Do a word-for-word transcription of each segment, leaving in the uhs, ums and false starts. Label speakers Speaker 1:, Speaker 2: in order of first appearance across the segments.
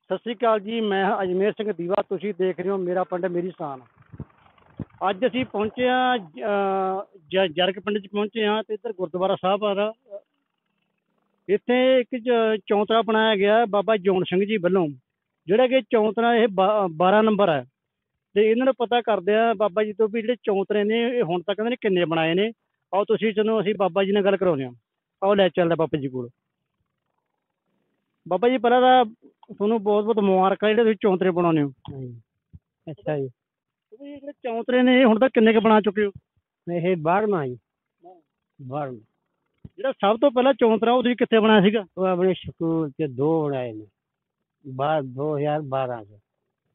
Speaker 1: ਸਤਿ ਸ੍ਰੀ ਅਕਾਲ ਜੀ। ਮੈਂ ਹਾਂ ਅਜਮੇਰ ਸਿੰਘ ਦੀਵਾ। ਤੁਸੀਂ ਦੇਖ ਰਹੇ ਹੋ ਮੇਰਾ ਪਿੰਡ ਮੇਰੀ ਸ਼ਾਨ। ਅੱਜ ਅਸੀਂ ਪਹੁੰਚੇ ਹਾਂ ਅਹ, ਜ- ਜਰਗ ਪਿੰਡ 'ਚ ਪਹੁੰਚੇ ਹਾਂ ਤੇ ਇੱਧਰ ਗੁਰਦੁਆਰਾ ਸਾਹਿਬ ਆ। ਇੱਥੇ ਇੱਕ ਚ- ਚੌਂਤਰਾ ਬਣਾਇਆ ਗਿਆ ਹੈ ਬਾਬਾ ਜੋਨ ਸਿੰਘ ਜੀ ਵੱਲੋਂ, ਜਿਹੜਾ ਕਿ ਚੌਂਤਰਾ ਇਹ ਬਾਰਾਂ ਨੰਬਰ ਹੈ। ਤੇ ਇਹਨਾਂ ਨੂੰ ਪਤਾ ਕਰਦੇ ਆ ਬਾਬਾ ਜੀ ਤੋਂ ਵੀ ਜਿਹੜੇ ਚੌਂਤਰੇ ਨੇ ਇਹ ਹੁਣ ਤੱਕ ਇਹਨਾਂ ਨੇ ਕਿੰਨੇ ਬਣਾਏ ਨੇ। ਆਓ ਤੁਸੀਂ ਚਲੋ ਅਸੀਂ ਬਾਬਾ ਜੀ ਨਾਲ ਗੱਲ ਕਰਾਉਂਦੇ ਹਾਂ। ਆਓ ਲੈ ਚੱਲਦਾ ਬਾਬਾ ਜੀ ਕੋਲ। ਬਾਬਾ ਜੀ ਪਹਿਲਾਂ ਤਾਂ ਤੁਹਾਨੂੰ ਬਹੁਤ ਬਹੁਤ ਮੁਬਾਰਕਾਂ ਜਿਹੜੇ ਤੁਸੀਂ ਚੌਂਤਰੇ ਬਣਾਉਂਦੇ ਹੋ।
Speaker 2: ਹਾਂਜੀ। ਅੱਛਾ ਜੀ।
Speaker 1: ਤੁਸੀਂ ਜਿਹੜੇ ਚੌਂਤਰੇ ਨੇ ਇਹ ਹੁਣ ਤੱਕ ਕਿੰਨੇ ਕੁ ਬਣਾ ਚੁੱਕੇ ਹੋ?
Speaker 2: ਇਹ ਬਾਰ੍ਹਵਾਂ ਜੀ। ਬਾਰ੍ਹਵਾਂ।
Speaker 1: ਜਿਹੜਾ ਸਭ ਤੋਂ ਪਹਿਲਾਂ ਚੌਂਤਰਾ ਉਹ ਤੁਸੀਂ ਕਿੱਥੇ ਬਣਾਇਆ ਸੀਗਾ?
Speaker 2: ਉਹ ਆਪਣੇ ਸਕੂਲ 'ਚ ਦੋ ਬਣਾਏ ਨੇ, ਬਾਅਦ ਦੋ ਹਜ਼ਾਰ ਬਾਰਾਂ 'ਚ।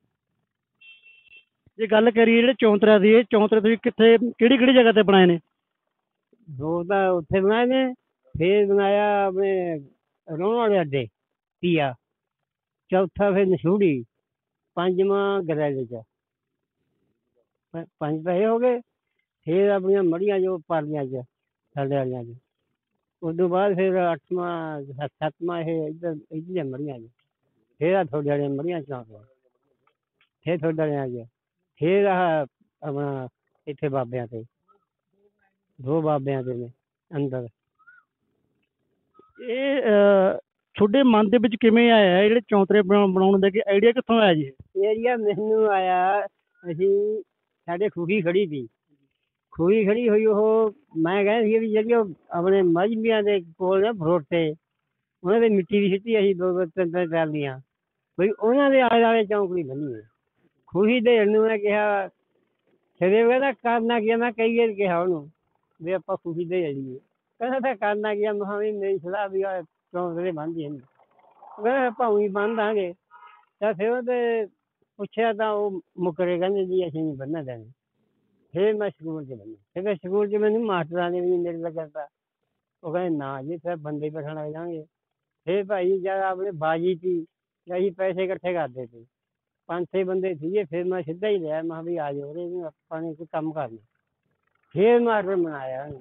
Speaker 1: ਜੇ ਗੱਲ ਕਰੀਏ ਜਿਹੜੇ ਚੌਂਤਰਿਆਂ ਦੀ, ਇਹ ਚੌਂਤਰੇ ਤੁਸੀਂ ਕਿੱਥੇ ਕਿਹੜੀ ਕਿਹੜੀ ਜਗ੍ਹਾ ਤੇ ਬਣਾਏ ਨੇ?
Speaker 2: ਦੋ ਤਾਂ ਉੱਥੇ ਬਣਾਏ ਨੇ, ਫਿਰ ਬਣਾਇਆ ਆਪਣੇ ਰੋਣ ਵਾਲੇ ਅੱਡੇ ਤੀਆ, ਚੌਥਾ ਫਿਰ ਨਸ਼ੂੜੀ, ਪੰਜਵਾਂ ਗਰੈਲ 'ਚ। ਪ- ਪੰਜ ਪੈਸੇ ਹੋ ਗਏ। ਫਿਰ ਆਪਣੀਆਂ ਮੜੀਆਂ ਜੋ ਪਾਲੀਆਂ 'ਚ ਥੱਲੇ ਵਾਲੀਆਂ 'ਚ। ਉਸ ਤੋਂ ਬਾਅਦ ਫਿਰ ਅੱਠਵਾਂ ਸੱਤ- ਸੱਤਵਾਂ ਇਹ ਇੱਧਰ ਇੱਧਰ ਮੜੀਆਂ 'ਚ। ਫਿਰ ਆ ਤੁਹਾਡੇ ਵਾਲੀਆਂ ਮੜੀਆਂ ਚਲਾਉਂਦੇ, ਫਿਰ ਤੁਹਾਡੇ ਵਾਲਿਆਂ 'ਚ। ਫਿਰ ਆਹ ਆਪਣਾ ਇੱਥੇ ਬਾਬਿਆਂ ਤੇ, ਦੋ ਬਾਬਿਆਂ ਦੇ ਨੇ ਅੰਦਰ।
Speaker 1: ਇਹ ਅਹ, ਤੁਹਾਡੇ ਮਨ ਦੇ ਵਿੱਚ ਕਿਵੇਂ ਆਇਆ ਹੈ ਜਿਹੜੇ ਚੌਂਤਰੇ ਬਣਾ- ਬਣਾਉਣ ਦਾ, ਕਿ ਆਈਡੀਆ ਕਿੱਥੋਂ ਆਇਆ ਜੀ ਇਹ?
Speaker 2: ਏਰੀਆ ਮੈਨੂੰ ਆਇਆ, ਅਸੀਂ ਸਾਡੇ ਖੂਹੀ ਖੜੀ ਸੀ, ਖੂਹੀ ਖੜੀ ਹੋਈ ਉਹ ਮੈਂ ਕਹਿੰਦਾ ਸੀ ਵੀ ਜਿਹੜੀ ਉਹ ਆਪਣੇ ਮਜ਼੍ਹਬੀਆਂ ਦੇ ਕੋਲ ਨੇ ਫਰੋਟੇ, ਉਹਨਾਂ ਦੇ ਮਿੱਟੀ ਦੀ ਸਿੱਟੀ ਅਸੀਂ ਦੋ ਦੋ ਤਿੰਨ ਤਿੰਨ ਟਰਾਲੀਆਂ ਬਈ ਉਹਨਾਂ ਦੇ ਆਲੇ ਦੁਆਲੇ ਚੌਂਕੜੀ ਬੰਨੀ ਹੈ। ਖੂਹੀ ਦੇਣ ਨੂੰ ਮੈਂ ਕਿਹਾ, ਸਵੇਰੇ ਕਹਿੰਦਾ ਕਰਨਾ ਕੀ ਆ? ਮੈਂ ਕਈ ਵਾਰ ਕਿਹਾ ਉਹਨੂੰ ਵੀ ਆਪਾਂ ਖੂਹੀ ਦੇ ਜਾਈਏ। ਕਹਿੰਦਾ ਤਾਂ ਕਰਨਾ ਕੀ ਆ? ਮੈਂ ਕਿਹਾ ਵੀ ਮੇਰੀ ਸਲਾਹ ਵੀ ਆ ਚੌਂਕੜੇ ਬੰਨ੍ਹਦੇ ਹਨ। ਉਹ ਕਹਿੰਦਾ ਆਪਾਂ ਊਂ ਬੰਨ੍ਹ ਦਾਂਗੇ। ਤਾਂ ਫਿਰ ਉਹਦੇ ਪੁੱਛਿਆ ਤਾਂ ਉਹ ਮੁੱਕਰੇ, ਕਹਿੰਦੇ ਜੀ ਅਸੀਂ ਨਹੀਂ ਬੰਨ੍ਹਣ ਦੇਣੇ। ਫਿਰ ਮੈਂ ਸਕੂਲ 'ਚ ਬੰਨ੍ਹੇ। ਫਿਰ ਮੈਂ ਸਕੂਲ 'ਚ ਮੈਨੂੰ ਮਾਸਟਰਾਂ ਨੇ ਵੀ ਨਹੀਂ ਮੇਰੇ ਲੱਗਣ ਦਿੱਤਾ। ਉਹ ਕਹਿੰਦੇ ਨਾ ਜੀ ਫਿਰ ਬੰਦੇ ਬੈਠਣ ਲੱਗ ਜਾਣਗੇ। ਫਿਰ ਭਾਈ ਜਦ ਆਪਣੇ ਬਾਜੀ ਸੀ, ਅਸੀਂ ਪੈਸੇ ਇਕੱਠੇ ਕਰਦੇ ਸੀ, ਪੰਜ ਛੇ ਬੰਦੇ ਸੀਗੇ। ਫਿਰ ਮੈਂ ਸਿੱਧਾ ਹੀ ਲਿਆ, ਮੈਂ ਕਿਹਾ ਵੀ ਆ ਜਾਓ ਉਰੇ ਵੀ ਆਪਾਂ ਨੇ ਕੋਈ ਕੰਮ ਕਰਨਾ। ਫਿਰ ਮਾਸਟਰ ਬਣਾਇਆ ਉਹਨੇ।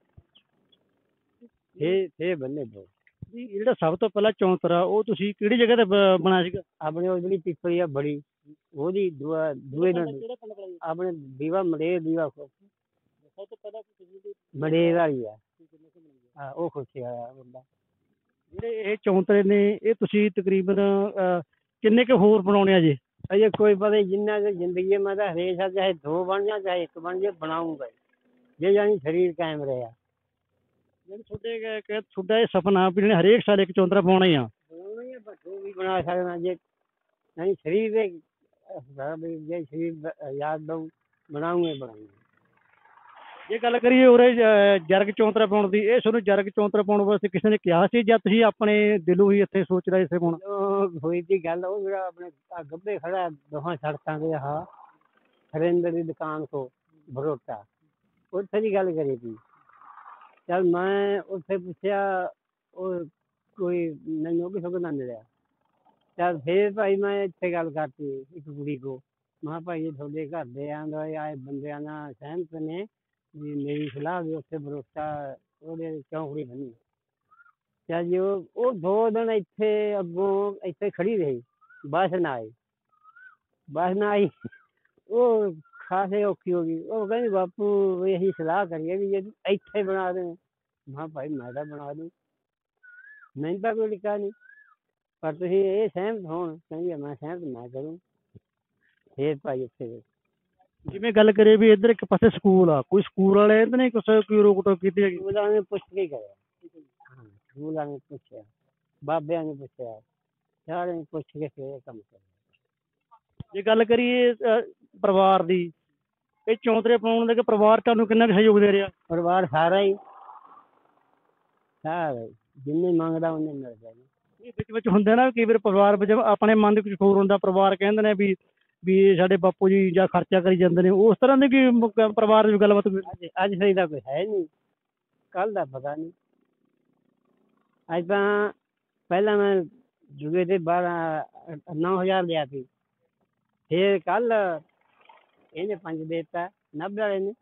Speaker 2: ਫਿਰ ਫਿਰ ਬੰਨੇ ਦੋ।
Speaker 1: ਜੀ, ਜਿਹੜਾ ਸਭ ਤੋਂ ਪਹਿਲਾਂ ਚੌਂਤਰਾ ਉਹ ਤੁਸੀਂ ਕਿਹੜੀ ਜਗ੍ਹਾ ਤੇ ਬ- ਬਣਾਇਆ ਸੀਗਾ?
Speaker 2: ਆਪਣੇ ਉਹ ਜਿਹੜੀ ਪਿੱਪਲੀ ਆ ਬੜੀ, ਉਹਦੀ ਦੂਆ ਦੂਏ ਦਿਨ
Speaker 1: ਕਿਹੜਾ ਪਿੰਡ ਬਣਾਇਆ ਜੀ?
Speaker 2: ਆਪਣੇ ਦੀਵਾ ਮੜੇਰ ਦੀਵਾ ਖੁ-
Speaker 1: ਸਭ ਤੋਂ ਪਹਿਲਾਂ ਤੁਸੀਂ
Speaker 2: ਮੜੇਰ ਵਾਲੀ ਆ। ਹਾਂ ਉਹ ਖੁਸ਼ੀ ਆਇਆ ਬੰਦਾ।
Speaker 1: ਜਿਹੜੇ ਇਹ ਚੌਂਤਰੇ ਨੇ ਇਹ ਤੁਸੀਂ ਤਕਰੀਬਨ ਅਹ, ਕਿੰਨੇ ਕੁ ਹੋਰ ਬਣਾਉਣੇ ਆ ਜੀ?
Speaker 2: ਅਜੇ ਕੋਈ ਪਤਾ ਨਹੀਂ, ਜਿੰਨਾ ਕੁ ਜ਼ਿੰਦਗੀ ਹੈ ਮੈਂ ਤਾਂ ਹਰੇਕ ਸਾਲ ਚਾਹੇ ਦੋ ਬਣ ਜਾ ਚਾਹੇ ਇੱਕ ਬਣ ਜਾ ਬਣਾਉਂਗਾ ਜੇ ਜਾਨੀ ਸਰੀਰ ਕਾਇਮ ਰਿਹਾ।
Speaker 1: ਜਿਹੜੇ ਤੁਹਾਡੇ ਕ- ਕ- ਤੁਹਾਡਾ ਇਹ ਸੁਪਨਾ ਵੀ ਜਿਹੜੇ ਹਰੇਕ ਸਾਲ ਇੱਕ ਚੌਂਤਰਾ ਪਾਉਣਾ ਹੀ ਆ?
Speaker 2: ਬਣਾਉਣਾ ਹੀ ਆ, ਪਰ ਜੋ ਵੀ ਬਣਾ ਸਕਦਾ ਜੇ ਨਹੀਂ ਸਰੀਰ ਦੇ ਅਹ ਵੀ ਜੇ ਸਰੀਰ ਦ- ਯਾਦ ਦਊ ਬਣਾਉਂਗੇ ਬਣਾਉਂਗੇ।
Speaker 1: ਜੇ ਗੱਲ ਕਰੀਏ ਉਰੇ ਜ- ਜਰਗ ਚੌਂਤਰਾ ਪਾਉਣ ਦੀ, ਇਹ ਤੁਹਾਨੂੰ ਜਰਗ ਚੌਂਤਰਾ ਪਾਉਣ ਵਾਸਤੇ ਕਿਸੇ ਨੇ ਕਿਹਾ ਸੀ ਜਾਂ ਤੁਸੀਂ ਆਪਣੇ ਦਿਲੋਂ ਹੀ ਇੱਥੇ ਸੋਚ ਰਹੇ ਸੀ ਪਾਉਣਾ?
Speaker 2: ਉਹ ਹੋਈ ਤੀ ਗੱਲ, ਉਹ ਜਿਹੜਾ ਆਪਣੇ ਆਹ ਗੱਭੇ ਖੜਾ ਦੋਹਾਂ ਸੜਕਾਂ ਦੇ, ਆਹ ਹਰਿੰਦਰ ਦੀ ਦੁਕਾਨ ਤੋਂ ਬਰੋਟਾ, ਉੱਥੇ ਦੀ ਗੱਲ ਕਰੀ ਤੀ। ਚੱਲ ਮੈਂ ਉੱਥੇ ਪੁੱਛਿਆ, ਉਹ ਕੋਈ ਮੈਨੂੰ ਕਿਸੇ ਕੋਲ ਨਾ ਮਿਲਿਆ। ਚੱਲ ਫੇਰ ਭਾਈ ਮੈਂ ਇੱਥੇ ਗੱਲ ਕਰਤੀ ਇੱਕ ਕੁੜੀ ਕੋ, ਮੈਂ ਕਿਹਾ ਭਾਈ ਇਹ ਤੁਹਾਡੇ ਘਰ ਦੇ ਆਂਦਾ ਆਏ ਬੰਦਿਆਂ ਨਾਲ ਸਹਿਮਤ ਨੇ ਵੀ ਮੇਰੀ ਸਲਾਹ ਵੀ ਉੱਥੇ ਬਰੋਟਾ ਉਹਦੇ ਚੌਂਕੜੀ ਬੰਨੀ। ਚੱਲ ਜੀ ਉਹ ਉਹ ਦੋ ਦਿਨ ਇੱਥੇ ਅੱਗੋਂ ਇੱਥੇ ਖੜੀ ਰਹੀ, ਬੱਸ ਨਾ ਆਈ। ਬੱਸ ਨਾ ਆਈ, ਉਹ ਖਾਸੇ ਔਖੀ ਹੋ ਗਈ। ਉਹ ਕਹਿੰਦੀ ਬਾਪੂ ਵੀ ਅਸੀਂ ਸਲਾਹ ਕਰੀਏ ਵੀ ਜੇ ਤੂੰ ਇੱਥੇ ਬਣਾ ਦੇ। ਮੈਂ ਕਿਹਾ ਭਾਈ ਮੈਂ ਤਾਂ ਬਣਾ ਦੂੰ, ਮੈਨੂੰ ਤਾਂ ਕੋਈ ਲਿਖਾ ਨਹੀਂ, ਪਰ ਤੁਸੀਂ ਇਹ ਸਹਿਮਤ ਹੋਣ। ਕਹਿੰਦੀ ਮੈਂ ਸਹਿਮਤ ਮੈਂ ਕਰੂੰ। ਫੇਰ ਭਾਈ ਇੱਥੇ
Speaker 1: ਜਿਵੇਂ ਗੱਲ ਕਰੀਏ ਵੀ ਇੱਧਰ ਇੱਕ ਪਾਸੇ ਸਕੂਲ ਆ, ਕੋਈ ਸਕੂਲ ਵਾਲੇ ਇਹਦੇ ਨੇ ਕੁਛ ਕੋਈ ਰੋਕ ਟੋਕ ਕੀਤੀ ਹੈਗੀ?
Speaker 2: ਸਕੂਲਾਂ ਨੇ ਪੁੱਛ ਕੇ ਹੀ ਕਰਿਆ। ਹਾਂ ਸਕੂਲਾਂ ਨੇ ਪੁੱਛਿਆ, ਬਾਬਿਆਂ ਨੇ ਪੁੱਛਿਆ, ਸਾਰਿਆਂ ਨੇ ਪੁੱਛ ਕੇ ਫੇਰ ਇਹ ਕੰਮ ਕਰਿਆ।
Speaker 1: ਜੇ ਗੱਲ ਕਰੀਏ ਅਹ, ਪਰਿਵਾਰ ਦੀ, ਇਹ ਚੌਂਤਰੇ ਪਾਉਣ ਦੇ ਕਿ ਪਰਿਵਾਰ ਤੁਹਾਨੂੰ ਕਿੰਨਾ ਕੁ ਸਹਿਯੋਗ ਦੇ ਰਿਹਾ?
Speaker 2: ਪਰਿਵਾਰ ਸਾਰਾ ਹੀ, ਸਾਰਾ ਹੀ, ਜਿੰਨੇ ਮੰਗਦਾ ਉਹਨੇ ਮਿਲ ਜਾਏਗਾ।
Speaker 1: ਇਹ ਵਿੱਚ ਵਿੱਚ ਹੁੰਦਾ ਨਾ ਕਈ ਵਾਰ ਪਰਿਵਾਰ ਵਿੱਚ ਆਪਣੇ ਮਨ ਦੇ ਕੁਝ ਹੋਰ ਹੁੰਦਾ, ਪਰਿਵਾਰ ਕਹਿੰਦੇ ਨੇ ਵੀ ਵੀ ਸਾਡੇ ਬਾਪੂ ਜੀ ਜਾਂ ਖਰਚਾ ਕਰੀ ਜਾਂਦੇ ਨੇ, ਉਸ ਤਰ੍ਹਾਂ ਦੀ ਕੀ ਮ- ਪਰਿਵਾਰ ਦੀ ਗੱਲਬਾਤ ਹੋਈ?
Speaker 2: ਅੱਜ ਅੱਜ ਸਹੀ ਦਾ ਕੋਈ ਹੈ ਨਹੀਂ, ਕੱਲ ਦਾ ਪਤਾ ਨਹੀਂ। ਅੱਜ ਤਾਂ ਪਹਿਲਾਂ ਮੈਂ ਜੁਗੇ ਤੇ ਬਾਰਾਂ ਨੌ ਹਜ਼ਾਰ ਲਿਆ ਸੀ, ਫਿਰ ਕੱਲ ਇਹਨੇ ਪੰਜ ਦੇ ਦਿੱਤਾ ਨੱਬੇ ਵਾਲੇ ਨੇ।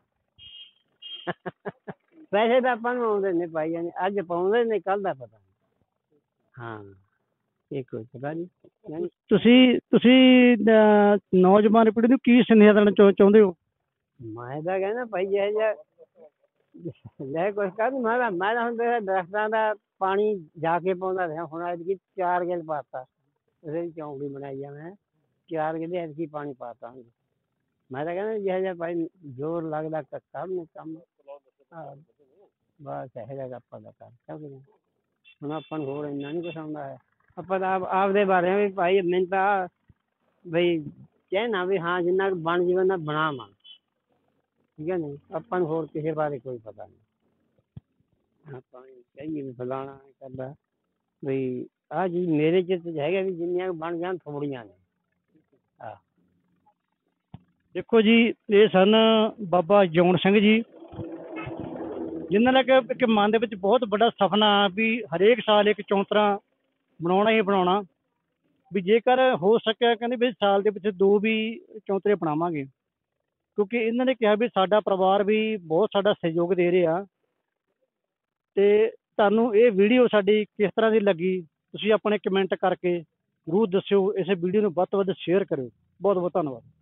Speaker 2: ਪੈਸੇ ਤਾਂ ਆਪਾਂ ਨੂੰ ਆਉਂਦੇ ਨੇ ਪਾਈ ਜਾਂਦੇ, ਅੱਜ ਪਾਉਂਦੇ ਨੇ ਕੱਲ ਦਾ ਪਤਾ ਨਹੀਂ। ਹਾਂ ਇਹ ਕੋਈ ਪਤਾ ਨਹੀਂ ਨਹੀਂ
Speaker 1: ਤੁਸੀਂ ਤੁਸੀਂ ਅਹ, ਨੌਜਵਾਨ ਪੀੜ੍ਹੀ ਨੂੰ ਕੀ ਸੁਨੇਹਾ ਦੇਣਾ ਚਾਹ- ਚਾਹੁੰਦੇ ਹੋ?
Speaker 2: ਮੈਂ ਤਾਂ ਕਹਿੰਦਾ ਭਾਈ ਇਹ ਜਿਹਾ ਲੈ ਕੁਛ ਕਰ ਮੈਂ ਤਾਂ ਮੈਂ ਤਾਂ ਹੁਣ ਤੇ ਦਰਖਤਾਂ ਦਾ ਪਾਣੀ ਜਾ ਕੇ ਪਾਉਂਦਾ ਰਿਹਾ ਹੁਣ ਐਤਕੀ ਚਾਰ ਗਿੱਲ ਪਾਤਾ ਉਹਦੇ ਵਿੱਚ ਚੌਂਕੀ ਬਣਾਈ ਆ ਮੈਂ ਚਾਰ ਗਿੱਲੇ ਐਤਕੀ ਪਾਣੀ ਪਾਤਾ ਹੁਣ ਮੈਂ ਤਾਂ ਕਹਿੰਦਾ ਜਿਹੋ ਜਿਹਾ ਭਾਈ ਜ਼ੋਰ ਲੱਗਦਾ ਕ- ਕਰਨ ਕੰਮ ਹਾਂ, ਬਸ ਇਹੋ ਜਿਹਾ ਆਪਾਂ ਦਾ ਕਰ ਸਕਦੇ ਹਾਂ। ਹੁਣ ਆਪਾਂ ਨੂੰ ਹੋਰ ਇੰਨਾ ਨਹੀਂ ਕੁਛ ਆਉਂਦਾ ਹੈ ਆਪਾਂ ਤਾਂ ਆਪ ਆਪਦੇ ਬਾਰੇ ਵੀ ਭਾਈ ਮੈਨੂੰ ਤਾਂ ਬਈ ਕਹਿਣਾ ਵੀ ਹਾਂ ਜਿੰਨਾ ਕੁ ਬਣ ਜੀਵਨ ਦਾ ਬਣਾਵਾਂ ਠੀਕ ਹੈ ਨਹੀਂ ਆਪਾਂ ਨੂੰ ਹੋਰ ਕਿਸੇ ਬਾਰੇ ਕੋਈ ਪਤਾ ਨਹੀਂ ਆਪਾਂ ਨੂੰ ਕਹੀਏ ਵੀ ਫਲਾਣਾ ਕਰਦਾ ਬਈ ਆਹ ਜੀ ਮੇਰੇ ਚ ਤਾਂ ਹੈਗਾ ਵੀ ਜਿੰਨੀਆਂ ਕੁ ਬਣ ਜਾਣ ਥੋੜੀਆਂ ਨੇ ਹਾਂ
Speaker 1: ਦੇਖੋ ਜੀ, ਇਹ ਸਨ ਬਾਬਾ ਜੌਨ ਸਿੰਘ ਜੀ, ਜਿਨ੍ਹਾਂ ਦਾ ਕਿ ਇੱਕ ਮਨ ਦੇ ਵਿੱਚ ਬਹੁਤ ਵੱਡਾ ਸੁਪਨਾ ਵੀ ਹਰੇਕ ਸਾਲ ਇੱਕ ਚੌਂਤਰਾ ਬਣਾਉਣਾ ਹੀ ਬਣਾਉਣਾ, ਵੀ ਜੇਕਰ ਹੋ ਸਕਿਆ ਕਹਿੰਦੇ ਵੀ ਸਾਲ ਦੇ ਵਿੱਚ ਦੋ ਵੀ ਚੌਂਤਰੇ ਬਣਾਵਾਂਗੇ, ਕਿਉਂਕਿ ਇਹਨਾਂ ਨੇ ਕਿਹਾ ਵੀ ਸਾਡਾ ਪਰਿਵਾਰ ਵੀ ਬਹੁਤ ਸਾਡਾ ਸਹਿਯੋਗ ਦੇ ਰਿਹਾ। ਤੇ ਤੁਹਾਨੂੰ ਇਹ ਵੀਡੀਓ ਸਾਡੀ ਕਿਸ ਤਰ੍ਹਾਂ ਦੀ ਲੱਗੀ, ਤੁਸੀਂ ਆਪਣੇ ਕਮੈਂਟ ਕਰਕੇ ਜ਼ਰੂਰ ਦੱਸਿਓ। ਇਸ ਵੀਡੀਓ ਨੂੰ ਵੱਧ ਤੋਂ ਵੱਧ ਸ਼ੇਅਰ ਕਰਿਓ। ਬਹੁਤ ਬਹੁਤ ਧੰਨਵਾਦ।